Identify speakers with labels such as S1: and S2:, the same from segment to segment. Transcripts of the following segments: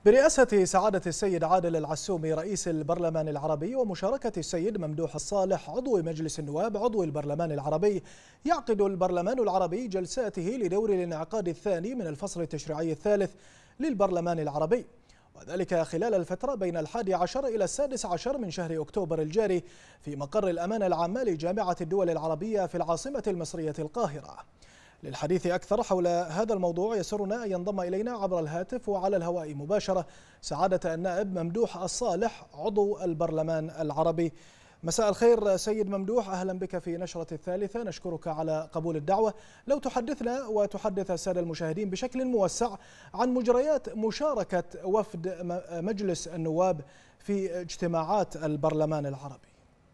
S1: برئاسة سعادة السيد عادل العسومي رئيس البرلمان العربي ومشاركة السيد ممدوح الصالح عضو مجلس النواب عضو البرلمان العربي، يعقد البرلمان العربي جلساته لدور الانعقاد الثاني من الفصل التشريعي الثالث للبرلمان العربي، وذلك خلال الفترة بين 11 إلى 16 من شهر أكتوبر الجاري في مقر الأمانة العامة لجامعة الدول العربية في العاصمة المصرية القاهرة. للحديث أكثر حول هذا الموضوع يسرنا أن ينضم إلينا عبر الهاتف وعلى الهواء مباشرة سعادة النائب ممدوح الصالح عضو البرلمان العربي. مساء الخير سيد ممدوح، أهلا بك في نشرة الثالثة، نشكرك على قبول الدعوة. لو تحدثنا وتحدث السادة المشاهدين بشكل موسع عن مجريات مشاركة وفد مجلس النواب في اجتماعات البرلمان العربي.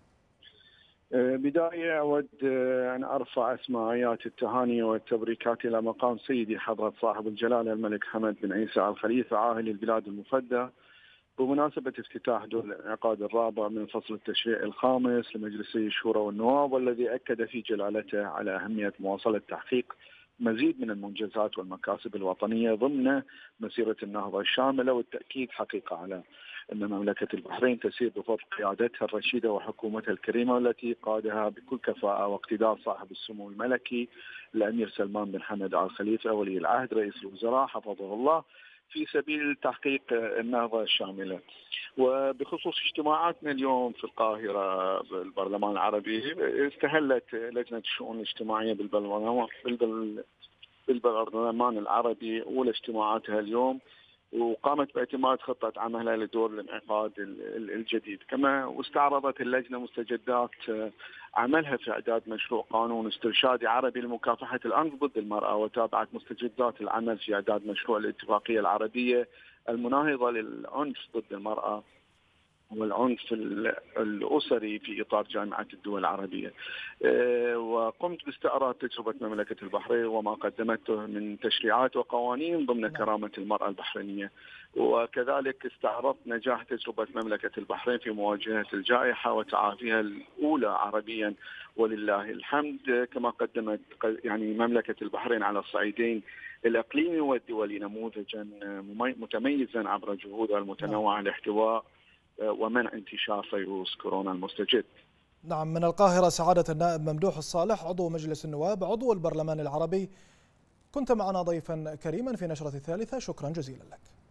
S2: بداية أود أن أرفع أسماعيات التهاني والتبريكات إلى مقام سيدي حضرة صاحب الجلالة الملك حمد بن عيسى آل خليفة عاهل البلاد المفدى بمناسبة افتتاح دور الانعقاد الرابع من فصل التشريع الخامس لمجلسي الشورى والنواب، والذي أكد في جلالته على أهمية مواصلة تحقيق مزيد من المنجزات والمكاسب الوطنية ضمن مسيرة النهضة الشاملة، والتأكيد حقيقة على أن مملكة البحرين تسير بفضل قيادتها الرشيدة وحكومتها الكريمة، والتي قادها بكل كفاءة واقتدار صاحب السمو الملكي الأمير سلمان بن حمد آل خليفة ولي العهد رئيس الوزراء حفظه الله في سبيل تحقيق النهضة الشاملة. وبخصوص اجتماعاتنا اليوم في القاهرة بالبرلمان العربي، استهلت لجنة الشؤون الاجتماعية بالبرلمان العربي أولى اجتماعاتها اليوم، وقامت باعتماد خطة عملها لدور الانعقاد الجديد. كما واستعرضت اللجنة مستجدات عملها في إعداد مشروع قانون استرشادي عربي لمكافحة العنف ضد المرأة، وتابعت مستجدات العمل في إعداد مشروع الاتفاقية العربية المناهضة للعنف ضد المرأة والعنف الأسري في إطار جامعة الدول العربية. وقمت باستعراض تجربة مملكة البحرين وما قدمته من تشريعات وقوانين ضمن كرامة المرأة البحرينية، وكذلك استعرضت نجاح تجربة مملكة البحرين في مواجهة الجائحة وتعافيها الأولى عربيا ولله الحمد. كما قدمت مملكة البحرين على الصعيدين الإقليمي والدولي نموذجا متميزا عبر جهودها المتنوعة لاحتواء ومنع انتشار فيروس كورونا المستجد.
S1: نعم، من القاهرة سعادة النائب ممدوح الصالح عضو مجلس النواب عضو البرلمان العربي، كنت معنا ضيفا كريما في نشرة الثالثة، شكرا جزيلا لك.